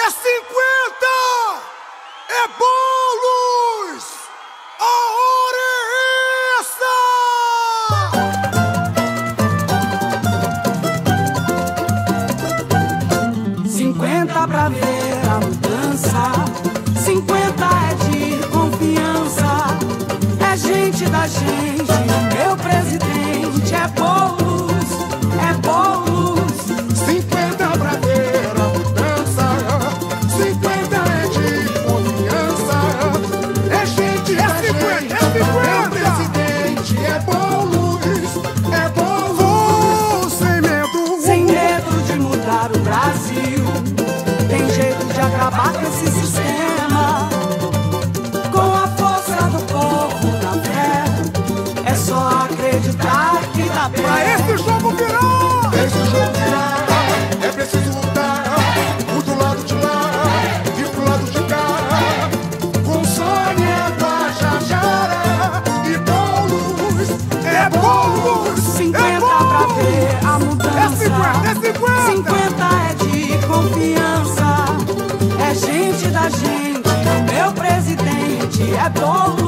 É 50! É Boulos! A hora é essa! 50 pra ver a mudança, 50 é de confiança, é gente da gente, meu presidente é Boulos, é Boulos. 50 pra ver a mudança, 50 é de confiança, é gente da gente, meu presidente é Boulos, é Boulos. Sem medo de mudar o Brasil, tem jeito de acabar com esse sistema, com a força do povo na fé, é só acreditar que dá pé. Pra esse jogo virar, é preciso lutar, o do lado de lá e pro lado de cá, com Sônia, Guajajara e Boulos, é Boulos. 50 pra ver a mudança, É 50! 50 é de confiança, é gente da gente, meu presidente é Boulos.